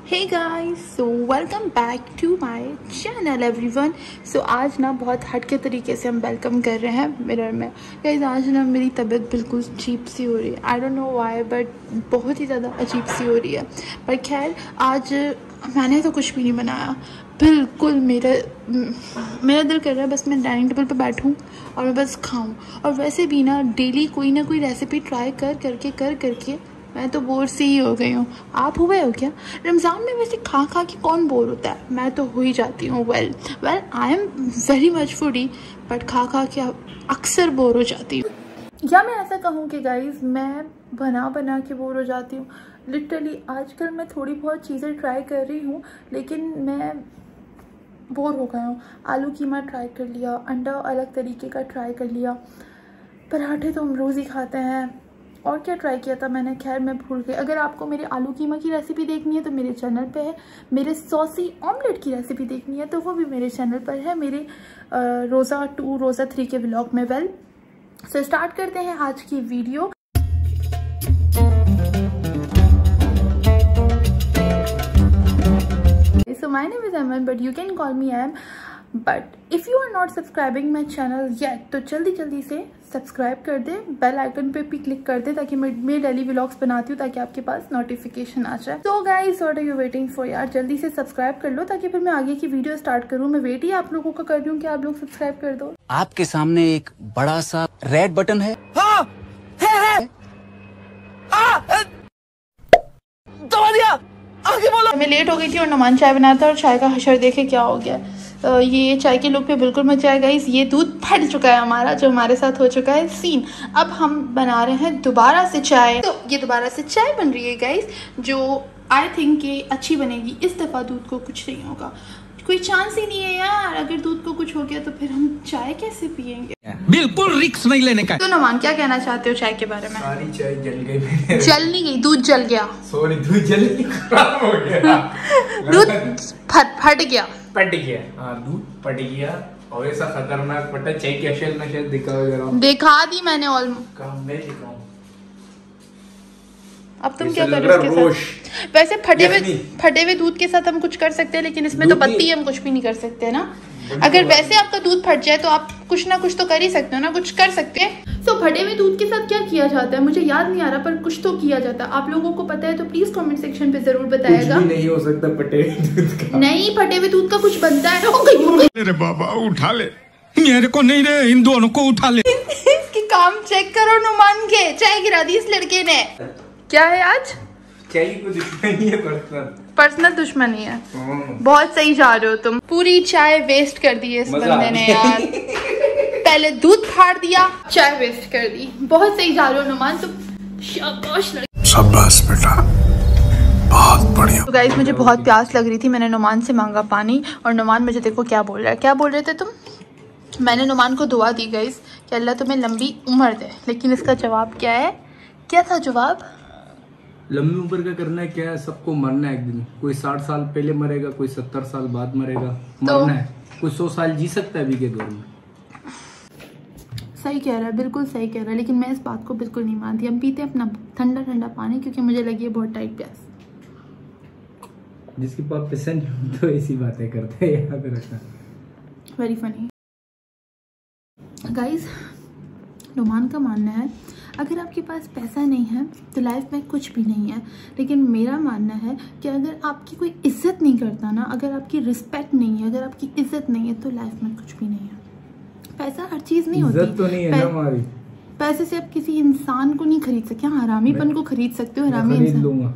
Hey guys, so welcome back to my channel everyone. So आज ना बहुत हट के तरीके से हम वेलकम कर रहे हैं मिरर में। गाइस आज ना मेरी तबीयत बिल्कुल अजीब सी हो रही है। I don't know why, but बहुत ही ज़्यादा अजीब सी हो रही है। पर खैर आज मैंने तो कुछ भी नहीं बनाया। बिल्कुल मेरा दिल कर रहा है बस मैं डाइनिंग टेबल पे बैठूं और मैं बस खाऊं। और वैसे भी ना डेली कोई ना कोई रेसिपी ट्राई कर करके मैं तो बोर सी ही हो गई हूँ। आप हुए हो क्या? रमज़ान में वैसे खा के कौन बोर होता है? मैं तो हो ही जाती हूँ। Well I am very much foodie, but खा के अक्सर बोर हो जाती हूँ। या मैं ऐसा कहूँ कि गाइज मैं बना के बोर हो जाती हूँ। लिटरली आजकल मैं थोड़ी बहुत चीज़ें ट्राई कर रही हूँ, लेकिन मैं बोर हो गया हूँ। आलू कीमा ट्राई कर लिया, अंडा अलग तरीके का ट्राई कर लिया, पराठे तो हम रोज़ ही खाते हैं। और क्या ट्राई किया था मैंने, खैर मैं भूल गई। अगर आपको मेरे आलू कीमा की रेसिपी देखनी है तो मेरे चैनल पे है। मेरे सॉसी ऑमलेट की रेसिपी देखनी है तो वो भी मेरे चैनल पर है, मेरे रोज़ा 2 रोज़ा 3 के व्लॉग में। वेल सो स्टार्ट करते हैं आज की video. So my name is Aman, but you can call me Am. But if you are not subscribing my channel yet, तो जल्दी से सब्सक्राइब कर दे, बेल आइकन पे भी क्लिक कर दे ताकि मैं डेली व्लॉग्स बनाती हूँ, ताकि आपके पास नोटिफिकेशन आ जाए। तो guys what are you waiting for यार, जल्दी से सब्सक्राइब कर लो ताकि फिर मैं आगे की वीडियो स्टार्ट करूँ। मैं वेट ही आप लोगों का कर रही हूँ कि आप लोग सब्सक्राइब कर दो। आपके सामने एक बड़ा सा रेड बटन है। हाँ, है। दबा दिया, आगे बोलो। मैं लेट हो गई थी और नुमान चाय बनाया था और चाय का हशर देखे क्या हो गया। ये चाय के लुक पे बिल्कुल मच जाएगा। ये दूध फट चुका है हमारा, जो हमारे साथ हो चुका है सीन। अब हम बना रहे हैं दोबारा से चाय। तो ये दोबारा से चाय बन रही है गाइस, जो आई थिंक कि अच्छी बनेगी। इस दफ़ा दूध को कुछ नहीं होगा, कोई चांस ही नहीं है यार। अगर दूध को कुछ हो गया तो फिर हम चाय कैसे पियेंगे? बिल्कुल रिस्क नहीं लेने का। तो नुमान क्या कहना चाहते हो चाय के बारे में? सारी चाय जल गई। जल नहीं गई, दूध जल गया। सॉरी, दूध जल खराब हो गया। दूध फट गया। पट गया, हाँ दूध पट गया। और ऐसा खतरनाक पटा चाय की अशल नशल दिखा दी मैंने ऑलमोस्ट। काम मैं दिखाऊं। अब तुम क्या कर रहे हो इसके साथ? वैसे फटे हुए दूध के साथ हम कुछ कर सकते हैं, लेकिन इसमें तो पत्ती हम कुछ भी नहीं कर सकते है ना। अगर वैसे आपका दूध फट जाए तो आप कुछ ना कुछ तो कर ही सकते हो ना, कुछ कर सकते हैं। सो फटे हुए दूध के साथ क्या किया जाता है मुझे याद नहीं आ रहा, पर कुछ तो किया जाता है। आप लोगों को पता है तो प्लीज कमेंट सेक्शन पे जरूर बताइएगा। कुछ भी नहीं हो सकता फटे हुए दूध का। नहीं, फटे हुए दूध का कुछ बनता है। अरे बाबा उठा ले, मेरे को नहीं रे, इन दोनों को उठा ले। इसकी काम चेक करो नुमान के, चाय गिरा दी इस लड़के ने। क्या है आज? चाय को दुश्मनी है, पर्सनल दुश्मनी है। बहुत सही जा रहे हो तुम। पूरी चाय वेस्ट कर दी है इस बंदे ने यार। पहले दूध फाड़ दिया, चाय वेस्ट कर दी। बहुत सही जा रहे हो नुमान तुम, शाबाश लड़के। शाबाश बेटा, बहुत बढ़िया। तो गाइस मुझे बहुत प्यास लग रही थी, मैंने नुमान से मांगा पानी और नुमान मुझे देखो क्या बोल रहा है। क्या बोल रहे थे तुम? मैंने नुमान को दुआ दी गाइस कि अल्लाह तुम्हें लंबी उम्र दे, लेकिन इसका जवाब क्या है? क्या था जवाब? लंबी उम्र का करना है क्या है, सबको मरना है एक दिन। कोई 60 साल पहले मरेगा, कोई 70 साल बाद मरेगा। मरना है, कोई 100 साल जी सकता है अभी के दौर में। सही कह रहा है, बिल्कुल सही कह रहा है, लेकिन मैं इस बात को बिल्कुल नहीं मानती। हम पीते हैं अपना ठंडा पानी, क्योंकि मुझे लगी है बहुत टाइट प्यास। जिसकी पाप पसंद तो ऐसी बातें करते हैं, याद रखना। Very funny guys. नुमान का मानना है अगर आपके पास पैसा नहीं है तो लाइफ में कुछ भी नहीं है, लेकिन मेरा मानना है कि अगर आपकी कोई इज्जत नहीं करता ना, अगर आपकी रिस्पेक्ट नहीं है, अगर आपकी इज्जत नहीं है तो लाइफ में कुछ भी नहीं है। पैसा हर चीज नहीं होती। इज्जत तो नहीं है ना हमारी। पैसे से आप किसी इंसान को नहीं खरीद सकते। हाँ, हरामीपन को खरीद सकते हो, हरामी इंसान। लूंगा।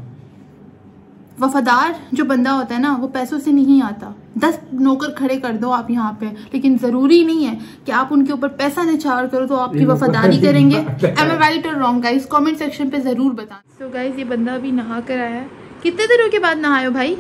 वफादार जो बंदा होता है ना, वो पैसों से नहीं आता। 10 नौकर खड़े कर दो आप यहाँ पे, लेकिन जरूरी नहीं है कि आप उनके ऊपर पैसा निछावर करो तो आपकी वफादारी करेंगे। Am I right or wrong guys? Comment section पे जरूर बताएं। तो गाइस ये बंदा अभी नहा कर आया है। कितने दिनों के बाद नहाए हो भाई?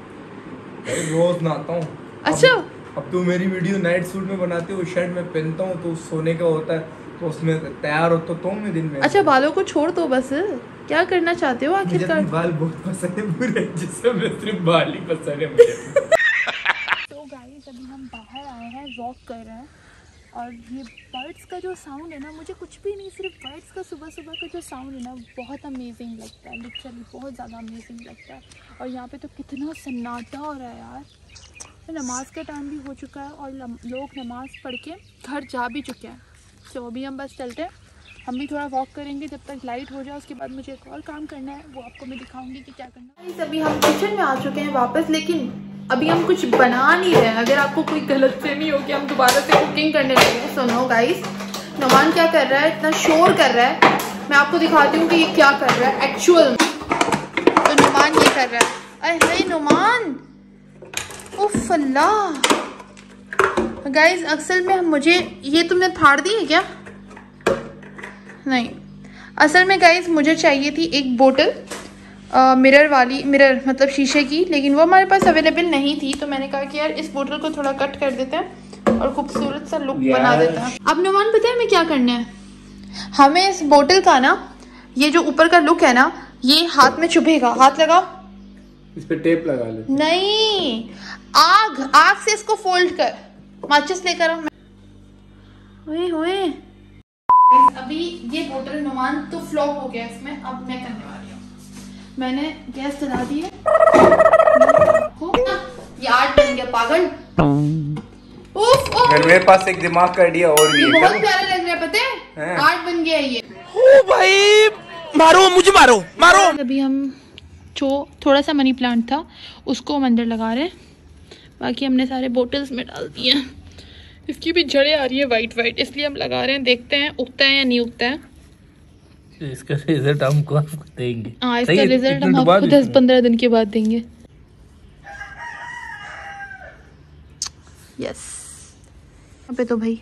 रोज नहाता हूँ। अच्छा, अब तू मेरी वीडियो नाइट सूट में बनाते हो, शर्ट में पहनता हूँ तो सोने का होता है, तो उसमें तैयार हो तो मैं दिन में। अच्छा बालों को छोड़ दो बस, क्या करना चाहते हो आखिरकार? बाल बहुत पसंद है पूरे, जिसमें सिर्फ बाल ही पसंद है मुझे। तो गाइस अभी हम बाहर आए हैं, वॉक कर रहे हैं और ये बर्ड्स का जो साउंड है ना, मुझे कुछ भी नहीं, सिर्फ बर्ड्स का सुबह सुबह का जो साउंड है ना, बहुत अमेजिंग लगता है, लिटरली बहुत ज़्यादा अमेजिंग लगता है। और यहाँ पे तो कितना सन्नाटा हो रहा है यार। तो नमाज का टाइम भी हो चुका है और लोग नमाज़ पढ़ के घर जा भी चुके हैं। तो अभी हम बस चलते हैं, हम भी थोड़ा वॉक करेंगे जब तक लाइट हो जाए। उसके बाद मुझे एक और काम करना है, वो आपको मैं दिखाऊंगी कि क्या करना है। अभी हम किचन में आ चुके हैं वापस, लेकिन अभी हम कुछ बना नहीं रहे हैं। अगर आपको कोई गलतफहमी हो कि हम दोबारा से कुकिंग करने लगे हैं, सुनो गाइस, नुमान क्या कर रहा है, इतना शोर कर रहा है। मैं आपको दिखाती हूँ कि ये क्या कर रहा है एक्चुअल में। तो नुमान ये कर रहा है, अरे नुमान, उफ अल्लाह। गाइस असल में मुझे ये तुमने फाड़ दी है क्या? नहीं, असल में गाइस मुझे चाहिए थी एक बोतल मिरर वाली, मिरर मतलब शीशे की, लेकिन वो हमारे पास अवेलेबल नहीं थी। तो मैंने कहा कि यार इस बोतल को थोड़ा कट कर देते हैं और खूबसूरत सा लुक बना देते हैं। अब नुमान पता है हमें क्या करना है? हमें इस बोतल का ना, ये जो ऊपर का लुक है ना, ये हाथ में चुभेगा। हाथ लगाओ, इस पे टेप लगा ले। नहीं, आग से इसको फोल्ड कर, माचिस लेकर आओ। ओए अभी ये बोतल नुमान तो फ्लॉप हो गया इसमें। अब मैं करने वाली हूँ, मैंने गैस जला दी है। ये आर्ट बन गया पागल। मेरे पास एक दिमाग का आइडिया और भी है, बहुत प्यारा लग रहा है, पता है? आर्ट बन गया ये। ओ भाई, मारो मुझे, मारो। अभी हम जो थोड़ा सा मनी प्लांट था उसको हम अंदर लगा रहे हैं, बाकी हमने सारे बोटल्स में डाल दिए हैं। इसकी भी जड़ें आ रही है वाइट, इसलिए हम लगा रहे हैं, देखते हैं उगता है या नहीं उगता है। इसका रिजल्ट हमको देंगे। हाँ, इसका रिजल्ट हम आपको 10-15 दिन के बाद देंगे। यस, यहाँ पे तो भाई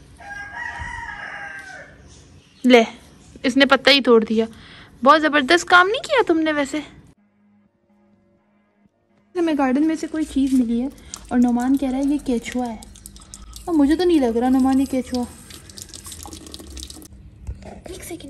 ले, इसने पत्ता ही तोड़ दिया। बहुत जबरदस्त काम नहीं किया तुमने वैसे। हमें गार्डन में से कोई चीज मिली है और नुमान कह रहा है ये केचुआ है, और मुझे तो नहीं लग रहा नुमान ये केचुआ। एक सेकंड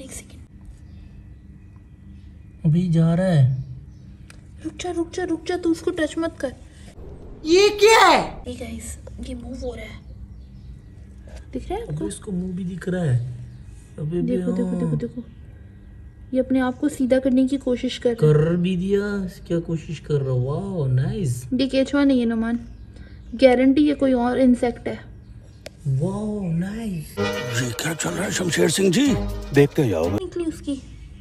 अभी जा रहा है। रुक जा, तू उसको टच मत कर। ये क्या है? ये गाइस, ये मूव हो रहा है, दिख रहा है आपको? इसको मुंह भी दिख रहा है। अबे देखो, ये अपने आप को सीधा करने की कोशिश कर भी दिया। क्या कोशिश कर रहा? वाह नाइस। ये केचुआ नहीं है नुमान, गारंटी ये कोई और इंसेक्ट है। वाह नाइस। ये क्या चल रहा है शमशेर सिंह जी? देखते जाओ। निकली उसकी।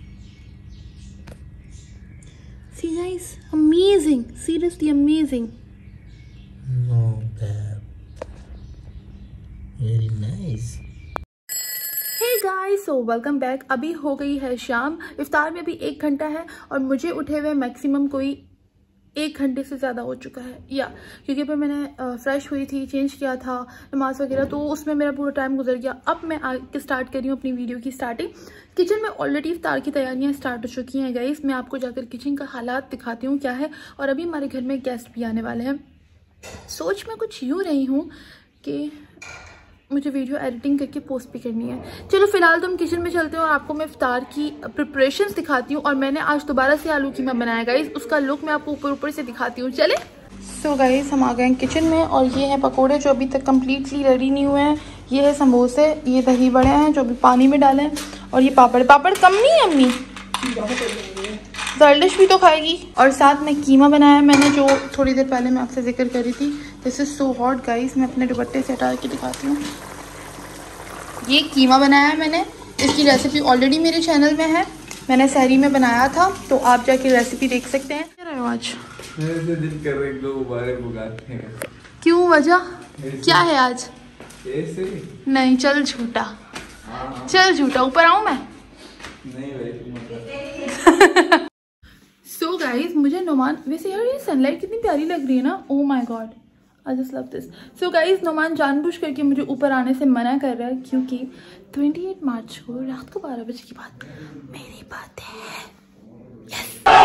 See guys, amazing, seriously amazing. Not bad. Very nice. Hey guys, so welcome back. अभी हो गई है शाम, इफ्तार में भी 1 घंटा है और मुझे उठे हुए मैक्सिमम कोई 1 घंटे से ज़्यादा हो चुका है, या क्योंकि फिर मैंने फ्रेश हुई थी, चेंज किया था, नमाज वगैरह, तो उसमें मेरा पूरा टाइम गुजर गया। अब मैं आगे स्टार्ट कर रही हूँ अपनी वीडियो की स्टार्टिंग। किचन में ऑलरेडी इफ्तार की तैयारियां स्टार्ट हो चुकी हैं गाइस। मैं आपको जाकर किचन का हालात दिखाती हूँ क्या है। और अभी हमारे घर में गेस्ट भी आने वाले हैं। सोच में कुछ यूँ रही हूँ कि मुझे वीडियो एडिटिंग करके पोस्ट भी करनी है। चलो फिलहाल तो हम किचन में चलते हैं और आपको मैं इफ्तार की प्रिपरेशंस दिखाती हूँ। और मैंने आज दोबारा से आलू कीमा बनाया गाइस, उसका लुक मैं आपको ऊपर से दिखाती हूँ। चले। सो गाइस, हम आ गए हैं किचन में और ये है पकोड़े जो अभी तक कम्प्लीटली रेडी नहीं हुए हैं। ये है समोसे, ये दही बड़े हैं जो अभी पानी में डाले हैं, और ये पापड़ कम नहीं है अम्मी, गर्लिश भी तो खाएगी। और साथ में कीमा बनाया है मैंने, जो थोड़ी देर पहले मैं आपसे जिक्र करी थी। This is so hot guys, मैं अपने दुपट्टे से हटा के दिखाती हूँ। ये कीमा बनाया है मैंने, इसकी रेसिपी ऑलरेडी मेरे चैनल में है, मैंने सहरी में बनाया था, तो आप जाके रेसिपी देख सकते हैं। क्या रहे हो आज? दिल कर रहे 2 गुब्बारे बुगाते हैं। क्यों, वजह क्या है आज? ऐसे नहीं, चल झूठा, चल झूठा, ऊपर आऊं मैं? नहीं भाई। सो गाइस, मुझे नुमान, वैसे यार ये सनलाइट कितनी प्यारी लग रही है ना, oh my god, I just love this. So guys, नुमान जानबूझ करके मुझे ऊपर आने से मना कर रहा है, क्योंकि 28 मार्च को रात को 12 बजे की बात मेरी बात है। yes!